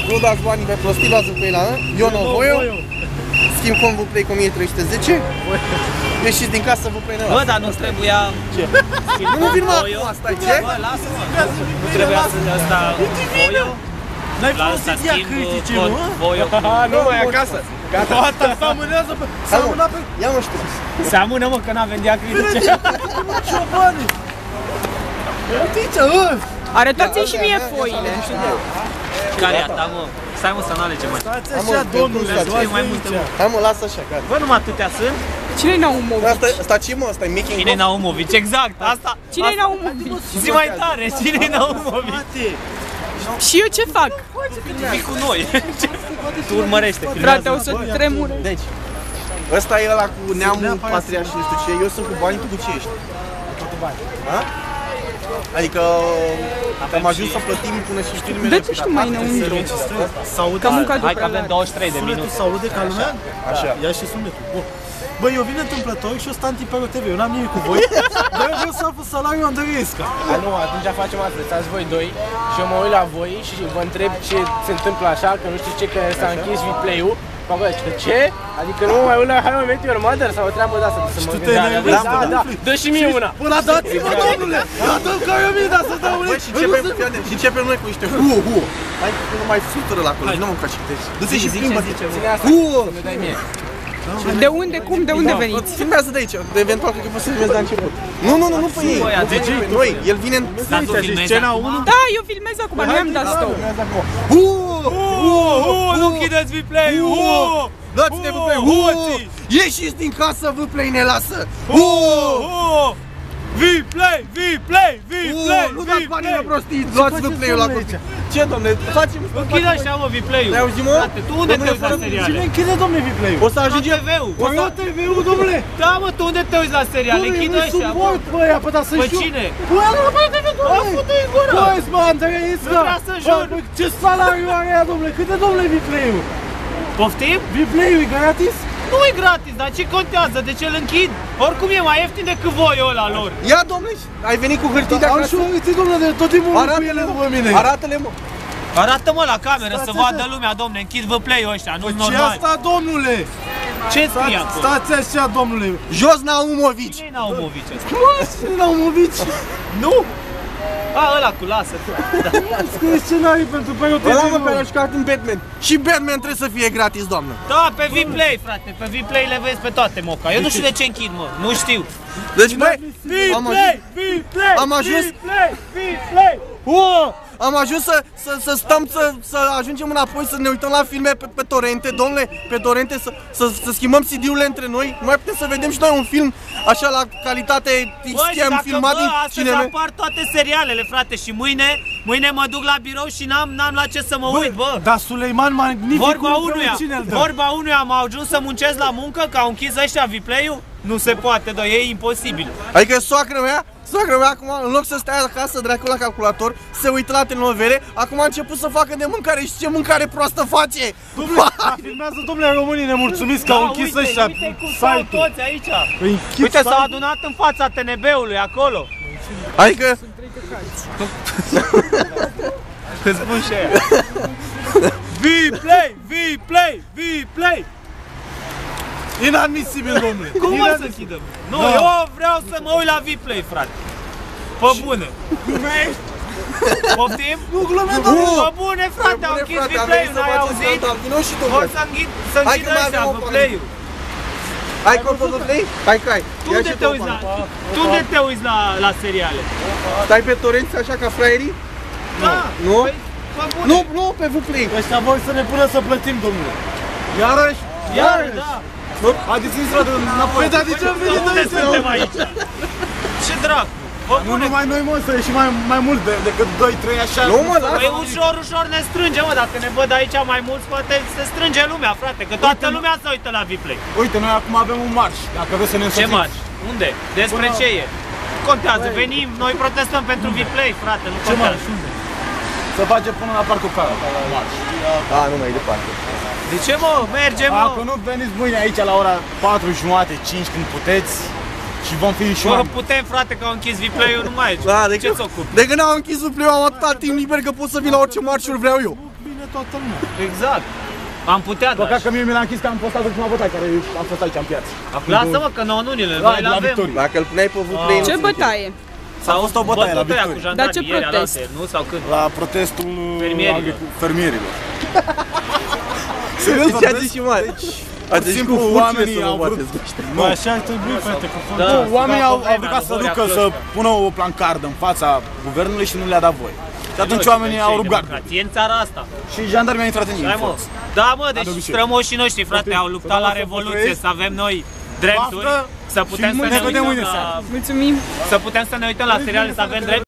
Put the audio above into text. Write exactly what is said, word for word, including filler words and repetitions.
Nu dați banii pe prostii, luați pe la eu nu voi eu. Schimb cum vă play cu o mie trei sute zece. Ieșiți din casă, vă play la. Bă, dar nu trebuia... Ce? Nu, nu filma acum, stai, ce? Bă, lasă-mă. Nu trebuia să dea asta voio. N-ai folosit ea critice, nu? Voio. Nu mai acasă. Gata, asta se amânează pe... Se amâna pe... Ia mă știu. Se amână, mă, că n-a vendea critice. Ciobani! Uite-i, ă! Arătați-mi și mie foile. Care e a ta, mă? Stai, mă, să nu alegem mai. Stați așa, domnule, luați mai multe. Hai mă, lasă așa, gata. Bă, numai atâtea sunt? Cine-i Naumovici? Asta, asta ce mă, asta e making of? Cine-i Naumovici? Exact, asta. Cine-i Naumovici? Zi mai tare, cine-i Naumovici? Și eu ce fac? Vii cu noi. Tu urmărește, Frate, o să tremure. Deci, ăsta e ăla cu neamul, patria și nu știu ce, eu sunt cu bani, tu cu ce ești? Cu bani. Ha? Adică am ajuns să plătim până și filmele. Dă-ți și tu mai înăuntru. Că munca Hai că avem douăzeci și trei de minute. Sunetul se aude ca lumea? Așa. Ia și sunetul. Bun. Bă, eu vin întâmplător și eu sunt anti-Pero T V, eu n-am nimic cu voi, dar eu vreau să aflu salariul Andreesca. A, nu, atunci facem altfel, stați voi doi și eu mă uit la voi și vă întreb ce se întâmplă așa, că nu știu ce, că s-a închis replay-ul. Bă, ce? Adică nu mă mai uit la How I Met Your Mother sau o treabă de asta, să mă gândesc. Da, da, da, dă și mie una. Bă, la dați-mă, domnule! La dăm ca eu mie, dar să dau Băi, și începem, și începem noi cu niște hu, hu. Hai, nu mai flutură la acolo, nu mă încaci. Du-te și plimbă-te. Ține asta, să ne dai mie. De unde, cum, de unde veniți? Filmează de aici, de eventual cred că poți să filmezi de la început. Nu, nu, nu, nu pe ei, pe noi, el vine în... Dar tu filmezi acum? Da, eu filmez acum, nu i-am dat stop. Hu, hu, hu, nu chideți replay-ul, hu! Dați-ne replay, hu! Ieșiți din casă, replay ne lasă! Hu, hu! V-Play, V-Play, V-Play, nu dați banii la prostii, luați replay-ul la prostii. Ce, domne, facem... Închide așa, mă, V-Play-ul. Ne auzim, mă? Tu unde te uiți la seriale? Cine închide, domne, V-Play-ul? O să ajungem... T V-ul. Păi eu T V-ul, domnule! Da, mă, tu unde te uiți la seriale? Închide Nu așa, mă. suport, bă, ia, pă, dar să-i Păi jur. cine? Bă, nu mai T V, domnule! Fute-i în gură! Băi, mă, Andreesca! Nu vrea să jur. Bă, ce salariu are ea, domnule? Cât de, domnule, V-Play-ul? Poftim? V-Play-ul e gratis? Nu e gratis, dar ce contează? De ce îl închid? Oricum e mai ieftin decât voiul ăla lor. Ia, domne, ai venit cu hârtii de Am acasă? și uite, domnule, de tot timpul cu ele după mine. Arată-le, mă! Arată-mă la cameră să Stați vadă așa. lumea, domne, închid V-Play-ul ăștia, nu-s Ce normal. asta, domnule? Ce scrie acolo? Stați așa, domnule. Jos Naumovici! Cine-i Naumovici ăsta? Mă, ce Naumovici? Nu! A, ăla cu lasă. Scrie scenarii pentru Pero T V. Ăla mă, pe ăla jucat în Batman. Și Batman trebuie să fie gratis, doamnă. Da, pe V-Play, frate, pe V-Play le vezi pe toate, moca. Eu nu știu de ce închid, mă, nu știu. Deci, băi, am V-Play, ajuns... V-Play, Am ajuns... V-Play, V-Play. Oh, am ajuns să, să, să stăm, să, să ajungem înapoi, să ne uităm la filme pe, pe torrente, domnule, pe torrente, să, să, să schimbăm C D-urile între noi. Nu mai putem să vedem și noi un film așa la calitate X M filmat din astăzi cinema. apar toate serialele, frate, și mâine, mâine mă duc la birou și n-am n-am la ce să mă uit, bă. Dar Suleiman Magnificul, Vorba unuia, cine îl dă? vorba unuia, am ajuns să muncesc la muncă, că au închis ăștia V-Play-ul? Nu se poate, da, e imposibil. Adică soacră mea, soacră mea acum, în loc să stea acasă, dracu, la calculator, se uită la telenovele, acum a început să facă de mâncare și ce mâncare proastă face! Dom'le, filmează, domnule, românii nemulțumiți că au închis ăștia uite cum stau site-ul. toți aici. Închid Uite, s-au site-ul. adunat în fața T N B-ului, acolo. Adică... Îți spun și aia. V-Play, V-Play, V-Play. Inadmisibil, domnule. Cum mă să închidem? Nu, Da. eu vreau să mă uit la V-Play, frate. Pe bune. Poftim? Nu glumesc, Pe domnule. bune, frate, au închis V-Play-ul, n-ai auzit? Vor să închid, să Hai închid că mai ăștia avem o V-Play-ul. Ai cont pe Play? Hai că ai. Tu unde te uiți la, tu unde te uiți la, la seriale? Stai pe torenți așa ca fraierii? Da. Nu? Păi, pe bune. Nu, nu, pe V-Play. Ăștia vor să ne pună să plătim, domnule. Iarăși? Iară, da. Haideți intră înapoi. Păi, dar de ce am venit Unde aici? suntem aici? Ce dracu? Bă, Nu bune. numai noi, mă, să ieșim mai, mai mult de, decât doi trei așa. Nu, mă, lasă. Păi ușor, ușor ne strânge, mă, dacă ne văd aici mai mulți, poate se strânge lumea, frate, că toată lumea se uită la V-Play. Uite, noi acum avem un marș, dacă vreți să ne Ce însoțiți. marș? Unde? Despre Până- ce e? Contează, venim, noi protestăm pentru V-Play, frate, nu Ce contează. marș? Unde? Să face până la parcul Cara, la marș. A, nu mai e departe. De ce, mă? Mergem, Dacă mă! nu veniți mâine aici la ora patru jumate, cinci când puteți și vom fi și Bă, oameni. putem, frate, că au închis V-Play-ul, nu mai aici. Da, de Ce-ți ocupi? De când am închis V-Play-ul am atâta timp liber că pot să vin la orice marșuri vreau eu. Bine, toată lumea. Exact. Am putea, da. Păcat că mie mi l-a închis că am postat ultima bătaie care am fost aici în piață. Lasă-mă că nouă nu-nile, noi le avem. Dacă îl puneai pe Vplay, Ce bătaie? Sau fost o bătaie la bătăia cu Victoria. jandarmii Dar ce ieri, protest? alaltă, nu? Sau când? La protestul Fermierilor. fermierilor. Serios, ce a zis și mare? A zis simplu, cu furcile oamenii să mă au vrut- bateți, bă, ăștia. Nu, așa ar trebui, frate, că Da. nu, oamenii Ca au, pe au vremea vrut să lui ducă Horea să Cloșca. pună o plancardă în fața guvernului și nu le-a dat voie. Și atunci oamenii au rugat. Democrație în țara asta. Și jandarmii au intrat în Hai, ei. mă. Da, mă, deci obicei. strămoșii noștri, frate, au luptat la Să Revoluție, trăiesc. să avem noi drepturi, Baftă să putem și să ne ne vedem uităm mâine la, seara. Mulțumim! să putem să ne uităm la seriale, să avem drept.